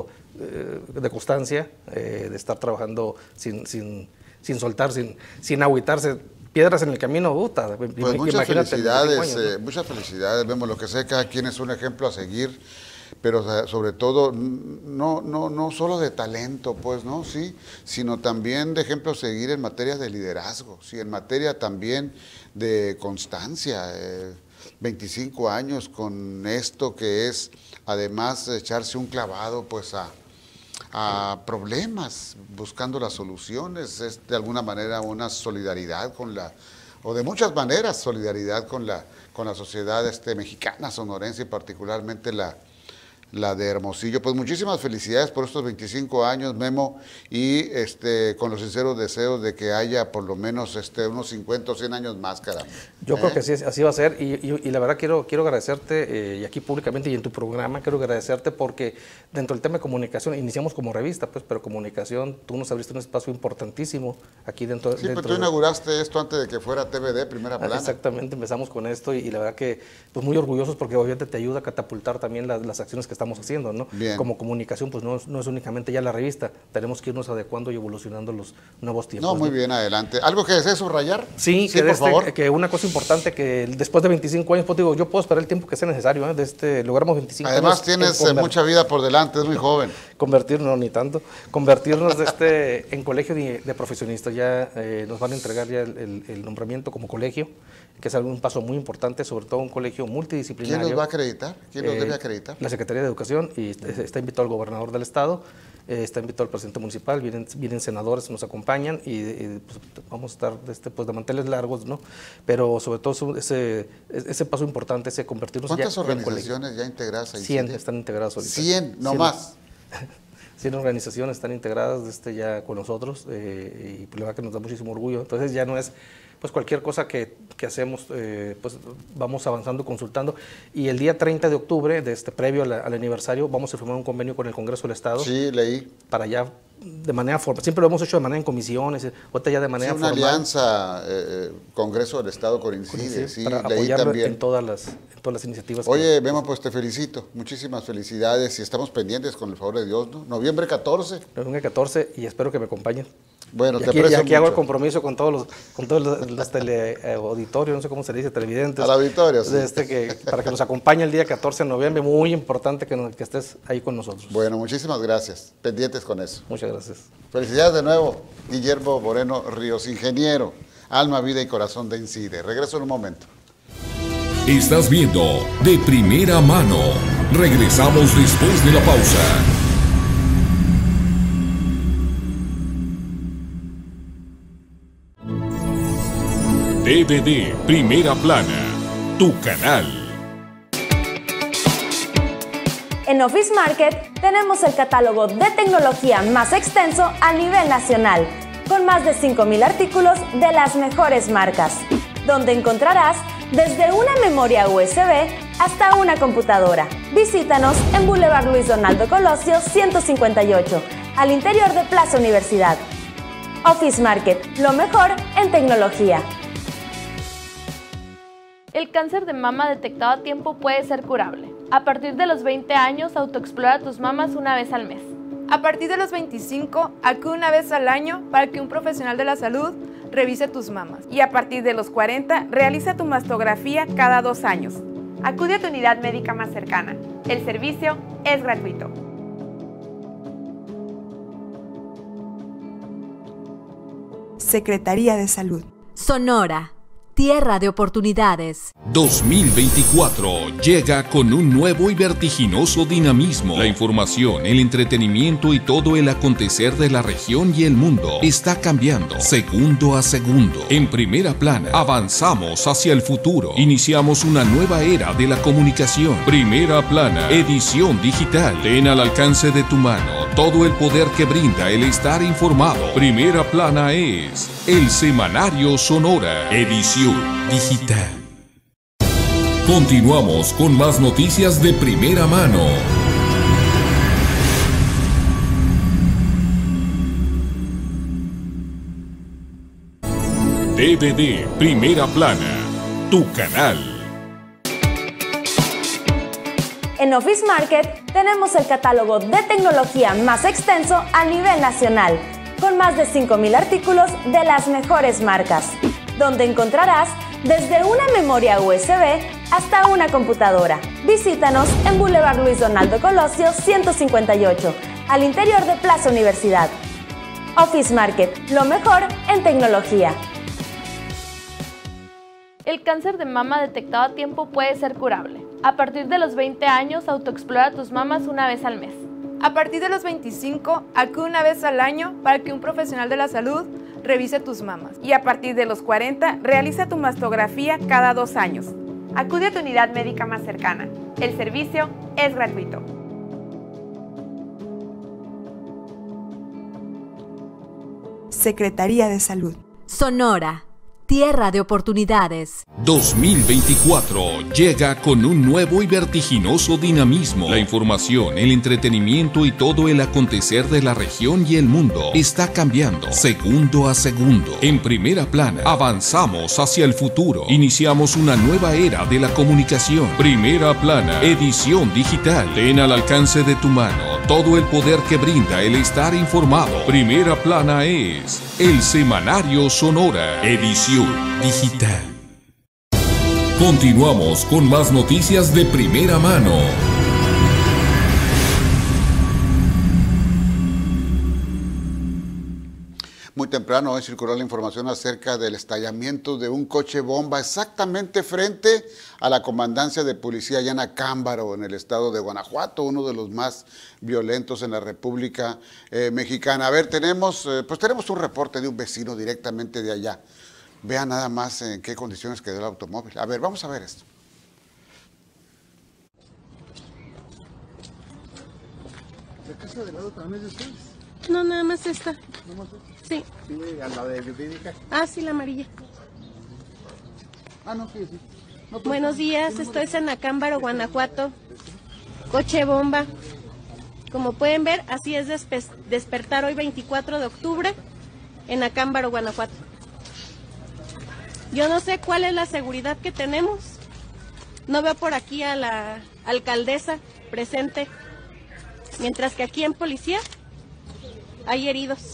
de constancia, de estar trabajando sin soltar, sin agüitarse. Piedras en el camino, puta. Pues muchas felicidades, muchas felicidades. Vemos lo que sé, cada quien es un ejemplo a seguir, pero sobre todo no solo de talento, pues, ¿no? Sí, sino también de ejemplo a seguir en materia de liderazgo, sí, en materia también de constancia. 25 años con esto que es, además, echarse un clavado, pues, a problemas, buscando las soluciones. Es de alguna manera una solidaridad o de muchas maneras solidaridad con la sociedad mexicana, sonorense, y particularmente la de Hermosillo. Pues muchísimas felicidades por estos 25 años, Memo, y con los sinceros deseos de que haya por lo menos unos 50 o 100 años más, caramba. Yo creo que sí, así va a ser, y la verdad quiero agradecerte, y aquí públicamente y en tu programa quiero agradecerte, porque dentro del tema de comunicación, iniciamos como revista, pues, pero comunicación, tú nos abriste un espacio importantísimo aquí dentro. Sí, pero tú inauguraste esto antes de que fuera TVD, Primera Plana. Exactamente, empezamos con esto, y la verdad que pues muy orgullosos, porque obviamente te ayuda a catapultar también las acciones que estamos haciendo, ¿no? Bien. Como comunicación, pues no es únicamente ya la revista, tenemos que irnos adecuando y evolucionando los nuevos tiempos. No, muy bien, adelante. ¿Algo que desees subrayar? Sí, por favor. Que una cosa importante, que después de 25 años, pues digo, yo puedo esperar el tiempo que sea necesario, logramos 25 años. Además tienes mucha vida por delante, es muy joven. Convertirnos, ni tanto, convertirnos en colegio de profesionistas. Ya nos van a entregar ya el nombramiento como colegio, que es un paso muy importante, sobre todo un colegio multidisciplinario. ¿Quién los va a acreditar? ¿Quién los debe acreditar? La Secretaría de Educación, y está invitado el gobernador del estado, está invitado el presidente municipal, vienen senadores, nos acompañan y pues, vamos a estar pues, de manteles largos, ¿no? Pero sobre todo ese paso importante, ese convertirnos ¿Cuántas ya organizaciones ya integradas ahí? 100 están integradas ahorita. 100, no más. 100 organizaciones están integradas ya con nosotros y la verdad que nos da muchísimo orgullo. Entonces ya no es pues cualquier cosa que hacemos, pues vamos avanzando, consultando. Y el día 30 de octubre, previo al aniversario, vamos a firmar un convenio con el Congreso del Estado. Sí, leí. Para ya, de manera formal, siempre lo hemos hecho de manera en comisiones, ahorita ya de manera una formal. Alianza, Congreso del Estado coincide, sí, para leí apoyarlo también. en todas las iniciativas. Oye, Memo, pues te felicito, muchísimas felicidades y estamos pendientes con el favor de Dios, ¿no? Noviembre 14. Noviembre 14 y espero que me acompañen. Bueno, y te aquí, aprecio aquí hago el mucho. compromiso con todos los teleauditorios, no sé cómo se dice, televidentes. Al auditorio, sí. Para que nos acompañe el día 14 de noviembre, muy importante que estés ahí con nosotros. Bueno, muchísimas gracias, pendientes con eso. Muchas gracias. Felicidades de nuevo, Guillermo Moreno Ríos, ingeniero, alma, vida y corazón de INCIDE. Regreso en un momento. Estás viendo De Primera Mano. Regresamos después de la pausa. DVD Primera Plana, tu canal. En Office Market tenemos el catálogo de tecnología más extenso a nivel nacional, con más de 5,000 artículos de las mejores marcas, donde encontrarás desde una memoria USB hasta una computadora. Visítanos en Boulevard Luis Donaldo Colosio 158, al interior de Plaza Universidad. Office Market, lo mejor en tecnología. El cáncer de mama detectado a tiempo puede ser curable. A partir de los 20 años, autoexplora tus mamas una vez al mes. A partir de los 25, acude una vez al año para que un profesional de la salud revise tus mamas. Y a partir de los 40, realiza tu mastografía cada 2 años. Acude a tu unidad médica más cercana. El servicio es gratuito. Secretaría de Salud. Sonora, tierra de oportunidades. 2024 llega con un nuevo y vertiginoso dinamismo. La información, el entretenimiento y todo el acontecer de la región y el mundo está cambiando segundo a segundo. En Primera Plana avanzamos hacia el futuro. Iniciamos una nueva era de la comunicación. Primera Plana, edición digital. Ten al alcance de tu mano todo el poder que brinda el estar informado. Primera Plana es el Semanario Sonora, edición digital. Continuamos con más noticias de primera mano. DVD Primera Plana, tu canal. En Office Market tenemos el catálogo de tecnología más extenso a nivel nacional, con más de 5,000 artículos de las mejores marcas, donde encontrarás desde una memoria USB hasta una computadora. Visítanos en Boulevard Luis Donaldo Colosio 158, al interior de Plaza Universidad. Office Market, lo mejor en tecnología. El cáncer de mama detectado a tiempo puede ser curable. A partir de los 20 años, autoexplora tus mamas una vez al mes. A partir de los 25, acude una vez al año para que un profesional de la salud revise tus mamas. Y a partir de los 40, realiza tu mastografía cada 2 años. Acude a tu unidad médica más cercana. El servicio es gratuito. Secretaría de Salud. Sonora, tierra de oportunidades. 2024 llega con un nuevo y vertiginoso dinamismo. La información, el entretenimiento y todo el acontecer de la región y el mundo está cambiando segundo a segundo. En Primera Plana, avanzamos hacia el futuro. Iniciamos una nueva era de la comunicación. Primera Plana, edición digital. Ten al alcance de tu mano todo el poder que brinda el estar informado. Primera Plana es el Semanario Sonora, edición digital. Continuamos con más noticias de primera mano. Muy temprano hoy circuló la información acerca del estallamiento de un coche bomba exactamente frente a la comandancia de policía allá en Acámbaro, en el estado de Guanajuato, uno de los más violentos en la República Mexicana. A ver, tenemos un reporte de un vecino directamente de allá. Vean nada más en qué condiciones quedó el automóvil. A ver, vamos a ver esto. ¿La casa de lado también es de ustedes? No, nada más esta. ¿No más esta? Sí. Sí, a la de jurídica. Ah, sí, la amarilla. Ah, no, sí, sí. No, pues, buenos días, estoy en Acámbaro, Guanajuato. Coche bomba. Como pueden ver, así es despertar hoy 24 de octubre en Acámbaro, Guanajuato. Yo no sé cuál es la seguridad que tenemos. No veo por aquí a la alcaldesa presente. Mientras que aquí en policía hay heridos.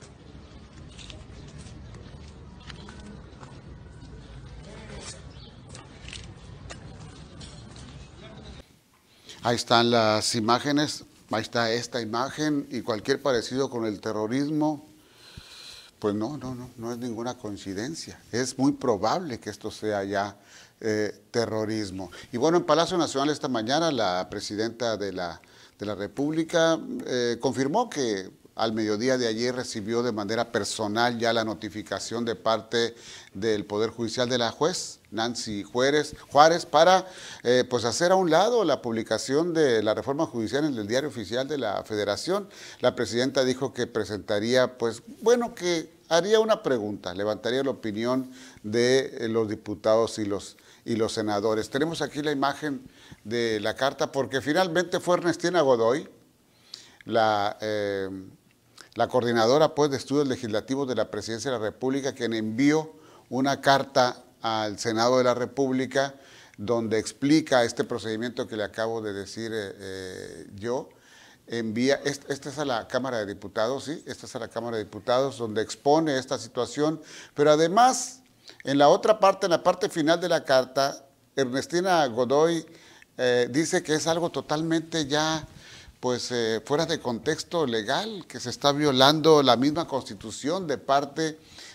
Ahí están las imágenes, ahí está esta imagen y cualquier parecido con el terrorismo, pues no es ninguna coincidencia. Es muy probable que esto sea ya terrorismo. Y bueno, en Palacio Nacional esta mañana la presidenta de la República confirmó que al mediodía de ayer recibió de manera personal ya la notificación de parte del Poder Judicial de la juez Nancy Juárez para pues hacer a un lado la publicación de la reforma judicial en el Diario Oficial de la Federación. La presidenta dijo que presentaría, pues bueno, que haría una pregunta, levantaría la opinión de los diputados y los senadores. Tenemos aquí la imagen de la carta porque finalmente fue Ernestina Godoy, la coordinadora pues, de estudios legislativos de la Presidencia de la República, quien envió una carta al Senado de la República donde explica este procedimiento que le acabo de decir yo. Envía, esta es a la Cámara de Diputados, ¿sí? Esta es a la Cámara de Diputados donde expone esta situación, pero además, en la otra parte, en la parte final de la carta, Ernestina Godoy dice que es algo totalmente ya pues fuera de contexto legal, que se está violando la misma Constitución de parte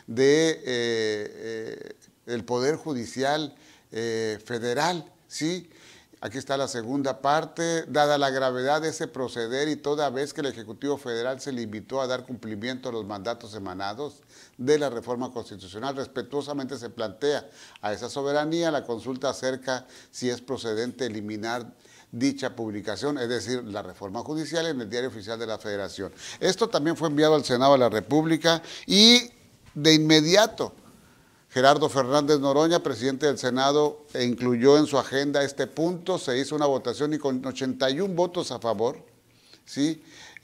de el Poder Judicial Federal, ¿sí? Aquí está la segunda parte, dada la gravedad de ese proceder y toda vez que el Ejecutivo Federal se limitó a dar cumplimiento a los mandatos emanados de la reforma constitucional, respetuosamente se plantea a esa soberanía la consulta acerca si es procedente eliminar dicha publicación, es decir, la reforma judicial en el Diario Oficial de la Federación. Esto también fue enviado al Senado de la República y de inmediato Gerardo Fernández Noroña, presidente del Senado, incluyó en su agenda este punto, se hizo una votación y con 81 votos a favor, ¿sí?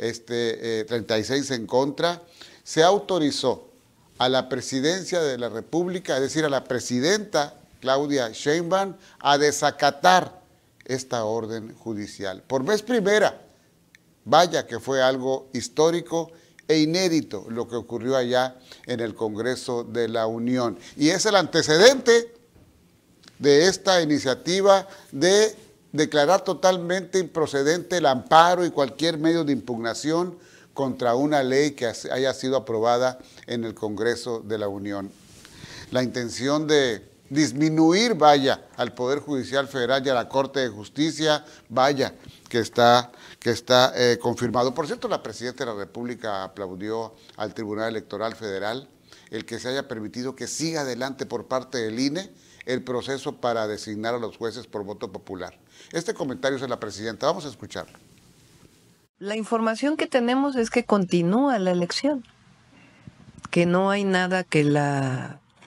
36 en contra, se autorizó a la Presidencia de la República, es decir, a la presidenta Claudia Sheinbaum, a desacatar esta orden judicial. Por vez primera, vaya que fue algo histórico e inédito lo que ocurrió allá en el Congreso de la Unión. Y es el antecedente de esta iniciativa de declarar totalmente improcedente el amparo y cualquier medio de impugnación contra una ley que haya sido aprobada en el Congreso de la Unión. La intención de disminuir, vaya, al Poder Judicial Federal y a la Corte de Justicia, vaya, que está confirmado. Por cierto, la Presidenta de la República aplaudió al Tribunal Electoral Federal el que se haya permitido que siga adelante por parte del INE el proceso para designar a los jueces por voto popular. Este comentario es de la Presidenta, vamos a escucharlo. La información que tenemos es que continúa la elección, que no hay nada que la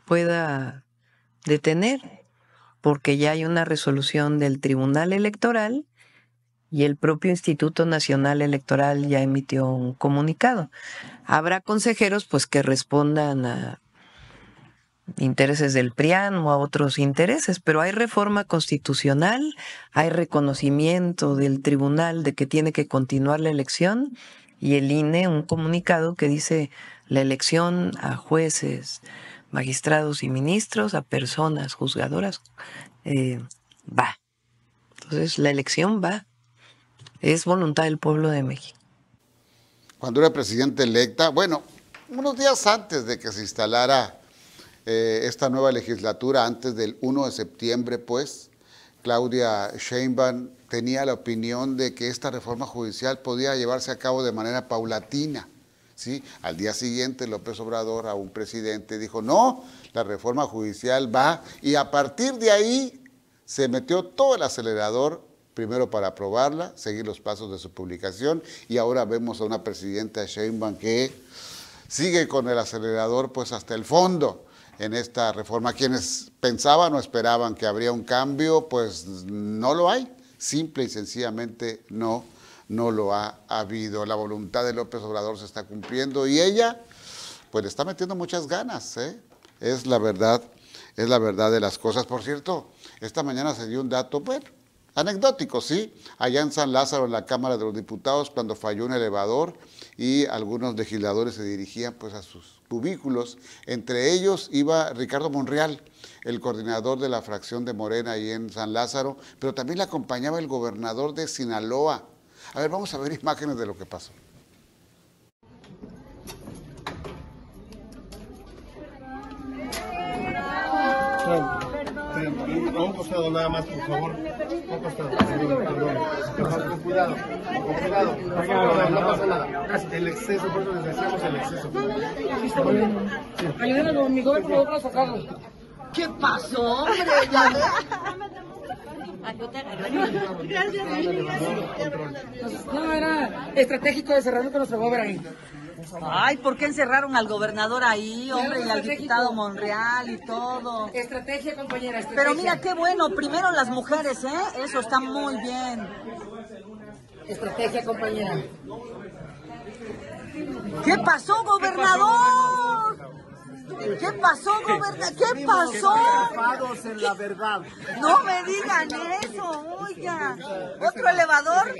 pueda detener, porque ya hay una resolución del Tribunal Electoral y el propio Instituto Nacional Electoral ya emitió un comunicado. Habrá consejeros pues que respondan a intereses del PRIAN o a otros intereses, pero hay reforma constitucional, hay reconocimiento del tribunal de que tiene que continuar la elección y el INE un comunicado que dice la elección a jueces, magistrados y ministros, a personas juzgadoras, va. Entonces la elección va. Es voluntad del pueblo de México. Cuando era presidenta electa, bueno, unos días antes de que se instalara esta nueva legislatura, antes del 1 de septiembre, pues, Claudia Sheinbaum tenía la opinión de que esta reforma judicial podía llevarse a cabo de manera paulatina, ¿sí? Al día siguiente, López Obrador, a un presidente, dijo, no, la reforma judicial va, y a partir de ahí se metió todo el acelerador, primero para aprobarla, seguir los pasos de su publicación, y ahora vemos a una presidenta Sheinbaum que sigue con el acelerador pues hasta el fondo en esta reforma. Quienes pensaban o esperaban que habría un cambio, pues no lo hay, simple y sencillamente no lo ha habido. La voluntad de López Obrador se está cumpliendo y ella pues le está metiendo muchas ganas, es la verdad de las cosas. Por cierto, esta mañana se dio un dato, bueno, anecdótico, sí, allá en San Lázaro, en la Cámara de los Diputados, cuando falló un elevador y algunos legisladores se dirigían pues a sus cubículos. Entre ellos iba Ricardo Monreal, el coordinador de la fracción de Morena ahí en San Lázaro, pero también le acompañaba el gobernador de Sinaloa. A ver, vamos a ver imágenes de lo que pasó. A un costado nada más, por favor. A un costado. Con cuidado. Con cuidado. No pasa nada. El exceso, por eso les decíamos el exceso. Ayúdenme a mi gobernador a sacarlo. ¿Qué pasó, hombre? No, era estratégico de cerrarlo con nuestro gobernador ahí. Ay, ¿por qué encerraron al gobernador ahí, hombre, y al diputado Monreal y todo? Estrategia, compañera, estrategia. Pero mira, qué bueno, primero las mujeres, eso está muy bien. Estrategia, compañera. ¿Qué pasó, gobernador? ¿Qué pasó, gobernador? ¿Qué pasó? Tapados en la verdad. No me digan eso, oiga. ¿Otro elevador?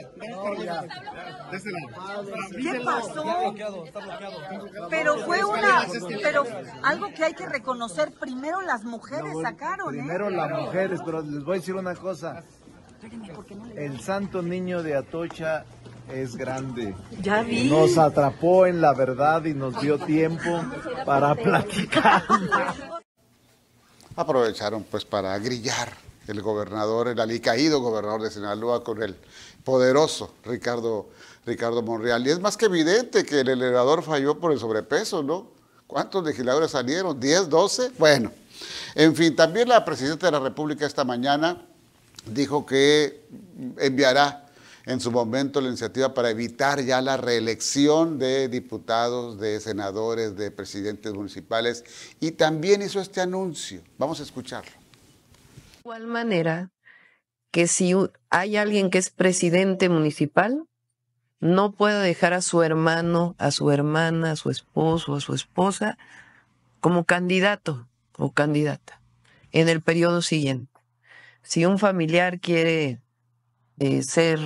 ¿Qué pasó? Pero fue pero algo que hay que reconocer, primero las mujeres sacaron, Primero las mujeres, pero les voy a decir una cosa. El Santo Niño de Atocha es grande. Ya vi. Nos atrapó en la verdad y nos dio tiempo para platicar. Aprovecharon pues para grillar el gobernador, el alicaído gobernador de Sinaloa con el poderoso Ricardo Monreal. Y es más que evidente que el elevador falló por el sobrepeso, ¿no? ¿Cuántos legisladores salieron? ¿10, 12? Bueno, en fin, también la presidenta de la República esta mañana dijo que enviará en su momento la iniciativa para evitar ya la reelección de diputados, de senadores, de presidentes municipales, y también hizo este anuncio. Vamos a escucharlo. De igual manera que si hay alguien que es presidente municipal, no puede dejar a su hermano, a su hermana, a su esposo, a su esposa como candidato o candidata en el periodo siguiente. Si un familiar quiere ser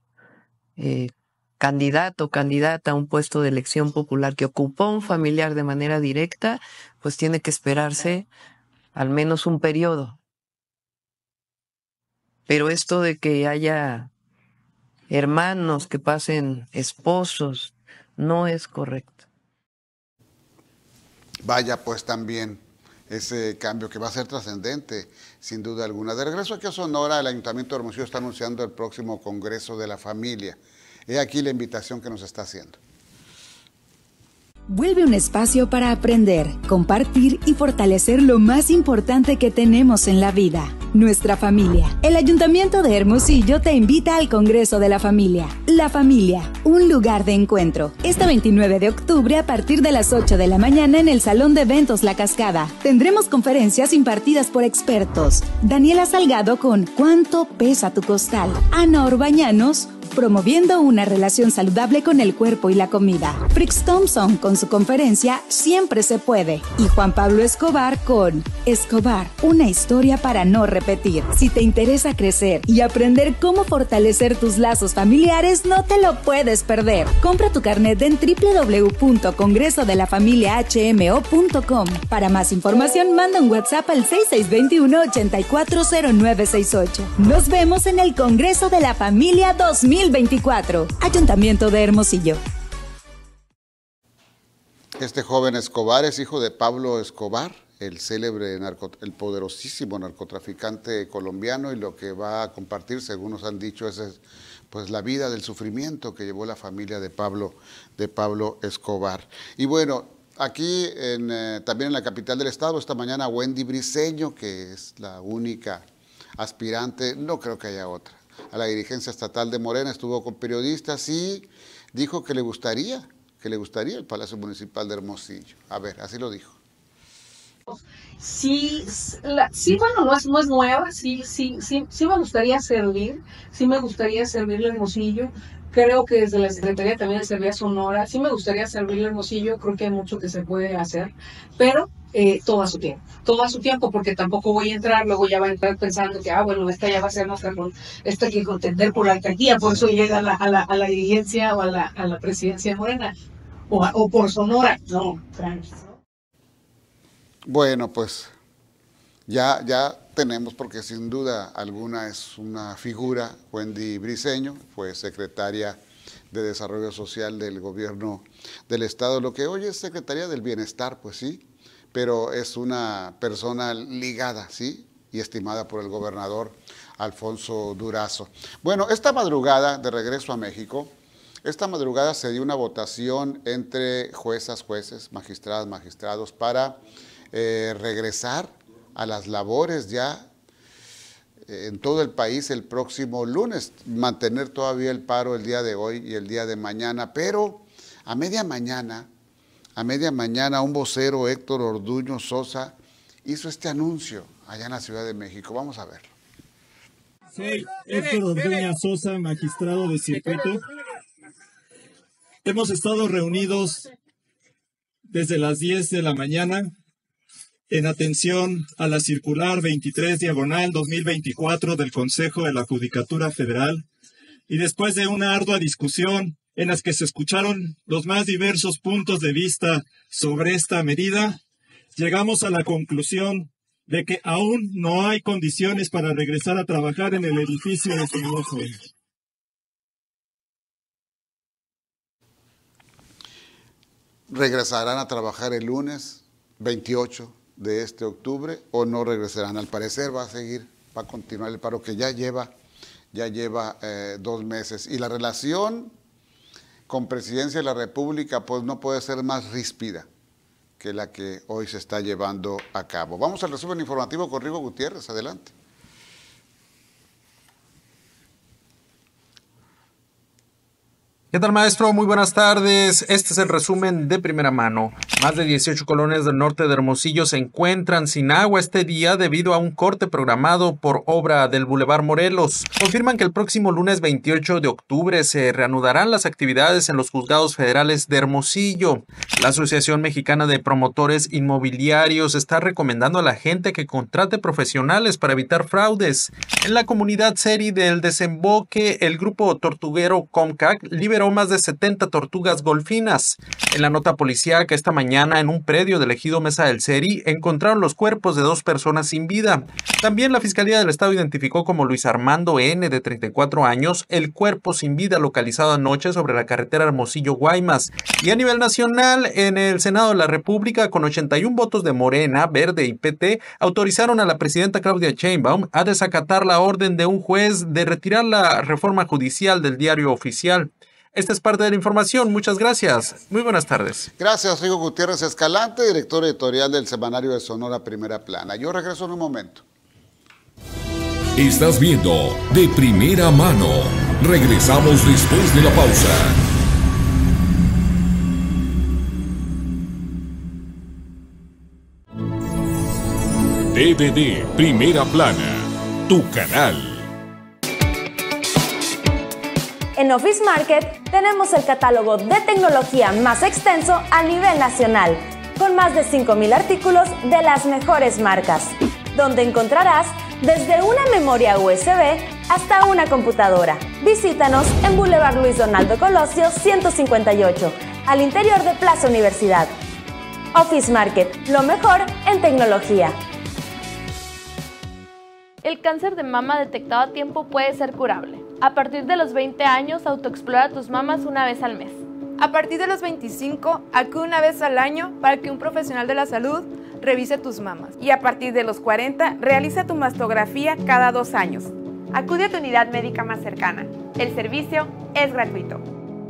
candidato o candidata a un puesto de elección popular que ocupó un familiar de manera directa, pues tiene que esperarse al menos un periodo. Pero esto de que haya hermanos que pasen esposos no es correcto. Vaya pues también ese cambio que va a ser trascendente, sin duda alguna. De regreso aquí a Sonora, el Ayuntamiento de Hermosillo está anunciando el próximo Congreso de la Familia. He aquí la invitación que nos está haciendo. Vuelve un espacio para aprender, compartir y fortalecer lo más importante que tenemos en la vida, nuestra familia. El Ayuntamiento de Hermosillo te invita al Congreso de la Familia. La familia, un lugar de encuentro. Este 29 de octubre a partir de las 8 de la mañana en el Salón de Eventos La Cascada. Tendremos conferencias impartidas por expertos. Daniela Salgado con ¿Cuánto pesa tu costal? Ana Orbañanos, promoviendo una relación saludable con el cuerpo y la comida. Frix Thompson con su conferencia Siempre se puede. Y Juan Pablo Escobar con Escobar, una historia para no repetir. Si te interesa crecer y aprender cómo fortalecer tus lazos familiares, no te lo puedes perder. Compra tu carnet en www.congresodelafamiliahmo.com. Para más información, manda un WhatsApp al 6621-840968. Nos vemos en el Congreso de la Familia 2024. Ayuntamiento de Hermosillo. Este joven Escobar es hijo de Pablo Escobar, el célebre, el poderosísimo narcotraficante colombiano, y lo que va a compartir, según nos han dicho, es pues la vida del sufrimiento que llevó la familia de Pablo Escobar. Y bueno, aquí también en la capital del estado, esta mañana Wendy Briceño, que es la única aspirante, no creo que haya otra, a la dirigencia estatal de Morena, estuvo con periodistas y dijo que le gustaría el Palacio Municipal de Hermosillo. A ver, así lo dijo. Sí, bueno, no es nueva, sí me gustaría servir, Hermosillo. Creo que desde la Secretaría también de Seguridad Sonora, sí me gustaría servirle a Hermosillo, creo que hay mucho que se puede hacer, pero todo a su tiempo, porque tampoco voy a entrar, luego ya va a entrar pensando que, bueno, esta ya va a ser nuestra, esta hay que contender por la alcaldía, por eso llega a la dirigencia o a la presidencia de Morena, o por Sonora, no, tranquilo. Bueno, pues ya tenemos, porque sin duda alguna es una figura, Wendy Briceño, fue secretaria de Desarrollo Social del gobierno del estado, lo que hoy es Secretaría del Bienestar, pues sí, pero es una persona ligada, sí, y estimada por el gobernador Alfonso Durazo. Bueno, esta madrugada, de regreso a México, esta madrugada se dio una votación entre juezas, jueces, magistradas, magistrados, para regresar a las labores ya en todo el país el próximo lunes, mantener todavía el paro el día de hoy y el día de mañana, pero a media mañana un vocero, Héctor Orduño Sosa, hizo este anuncio allá en la Ciudad de México. Vamos a verlo. Soy Héctor Orduño Sosa, magistrado de circuito. Hemos estado reunidos desde las 10 de la mañana en atención a la circular 23/2024 del Consejo de la Judicatura Federal, y después de una ardua discusión en las que se escucharon los más diversos puntos de vista sobre esta medida, llegamos a la conclusión de que aún no hay condiciones para regresar a trabajar en el edificio de Sonojo. ¿Regresarán a trabajar el lunes 28 de este octubre o no regresarán? Al parecer va a continuar el paro que ya lleva 2 meses. Y la relación con Presidencia de la República pues no puede ser más ríspida que la que hoy se está llevando a cabo. Vamos al resumen informativo con Rigo Gutiérrez. Adelante. ¿Qué tal, maestro? Muy buenas tardes. Este es el resumen de primera mano. Más de 18 colonias del norte de Hermosillo se encuentran sin agua este día debido a un corte programado por obra del Boulevard Morelos. Confirman que el próximo lunes 28 de octubre se reanudarán las actividades en los juzgados federales de Hermosillo. La Asociación Mexicana de Promotores Inmobiliarios está recomendando a la gente que contrate profesionales para evitar fraudes. En la comunidad Seri del Desemboque, el grupo tortuguero Comcac liberó más de 70 tortugas golfinas. En la nota policíaca, esta mañana en un predio del ejido Mesa del Seri encontraron los cuerpos de 2 personas sin vida. También la Fiscalía del Estado identificó como Luis Armando N., de 34 años, el cuerpo sin vida localizado anoche sobre la carretera Hermosillo-Guaymas. Y a nivel nacional, en el Senado de la República, con 81 votos de Morena, Verde y PT, autorizaron a la presidenta Claudia Sheinbaum a desacatar la orden de un juez de retirar la reforma judicial del Diario Oficial. Esta es parte de la información. Muchas gracias. Muy buenas tardes. Gracias, Rigo Gutiérrez Escalante, director editorial del Semanario de Sonora Primera Plana. Yo regreso en un momento. Estás viendo De Primera Mano. Regresamos después de la pausa. DVD Primera Plana, tu canal. En Office Market tenemos el catálogo de tecnología más extenso a nivel nacional, con más de 5,000 artículos de las mejores marcas, donde encontrarás desde una memoria USB hasta una computadora. Visítanos en Boulevard Luis Donaldo Colosio 158, al interior de Plaza Universidad. Office Market, lo mejor en tecnología. El cáncer de mama detectado a tiempo puede ser curable. A partir de los 20 años, autoexplora tus mamas una vez al mes. A partir de los 25, acude una vez al año para que un profesional de la salud revise tus mamas. Y a partir de los 40, realiza tu mastografía cada 2 años. Acude a tu unidad médica más cercana. El servicio es gratuito.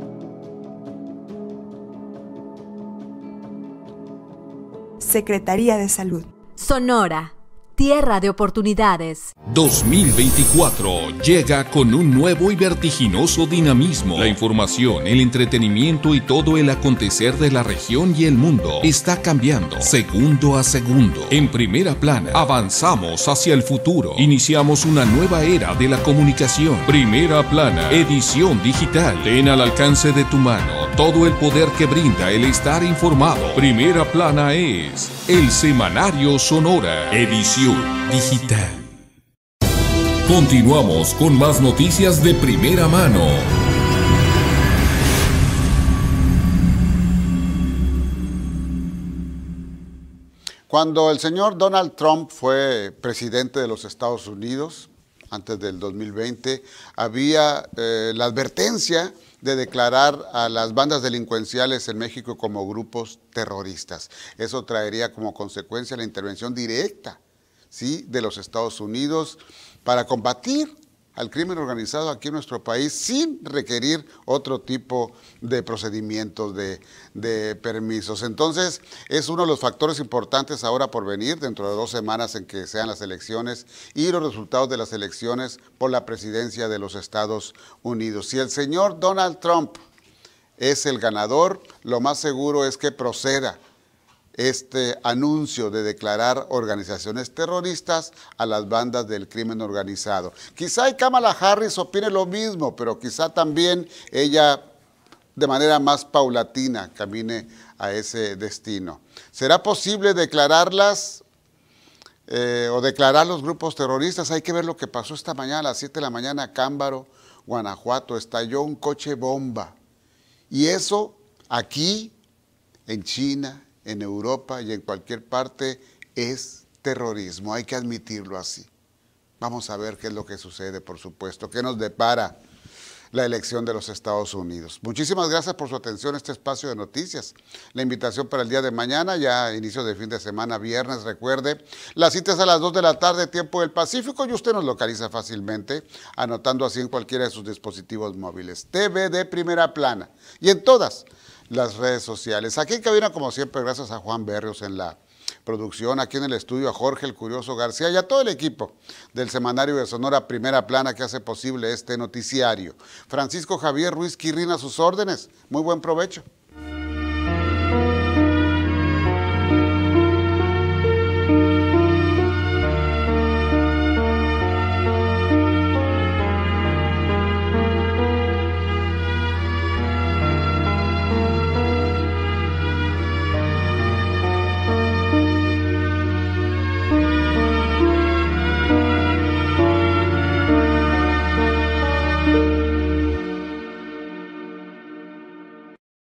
Secretaría de Salud. Sonora, tierra de oportunidades. 2024 llega con un nuevo y vertiginoso dinamismo. La información, el entretenimiento y todo el acontecer de la región y el mundo está cambiando segundo a segundo. En Primera Plana avanzamos hacia el futuro. Iniciamos una nueva era de la comunicación. Primera Plana, edición digital. Ten al alcance de tu mano todo el poder que brinda el estar informado. Primera Plana es el Semanario Sonora, edición digital. Continuamos con más noticias de primera mano. Cuando el señor Donald Trump fue presidente de los Estados Unidos, antes del 2020, había la advertencia de declarar a las bandas delincuenciales en México como grupos terroristas. Eso traería como consecuencia la intervención directa, ¿sí?, de los Estados Unidos para combatir al crimen organizado aquí en nuestro país sin requerir otro tipo de procedimientos, de permisos. Entonces, es uno de los factores importantes ahora por venir, dentro de 2 semanas en que sean las elecciones y los resultados de las elecciones por la presidencia de los Estados Unidos. Si el señor Donald Trump es el ganador, lo más seguro es que proceda este anuncio de declarar organizaciones terroristas a las bandas del crimen organizado. Quizá Kamala Harris opine lo mismo, pero quizá también ella de manera más paulatina camine a ese destino. ¿Será posible declararlas o declarar los grupos terroristas? Hay que ver lo que pasó esta mañana a las 7 de la mañana a Cámbaro, Guanajuato. Estalló un coche bomba. Y eso aquí, en China, en Europa y en cualquier parte es terrorismo, hay que admitirlo así. Vamos a ver qué es lo que sucede, por supuesto, qué nos depara la elección de los Estados Unidos. Muchísimas gracias por su atención a este espacio de noticias. La invitación para el día de mañana, ya inicio de fin de semana, viernes, recuerde, la cita es a las 2 de la tarde, tiempo del Pacífico, y usted nos localiza fácilmente, anotando así en cualquiera de sus dispositivos móviles. TV de Primera Plana, y en todas las redes sociales. Aquí en cabina, como siempre, gracias a Juan Berrios en la producción, aquí en el estudio a Jorge el Curioso García y a todo el equipo del Semanario de Sonora Primera Plana que hace posible este noticiario. Francisco Javier Ruiz Quirrín a sus órdenes. Muy buen provecho.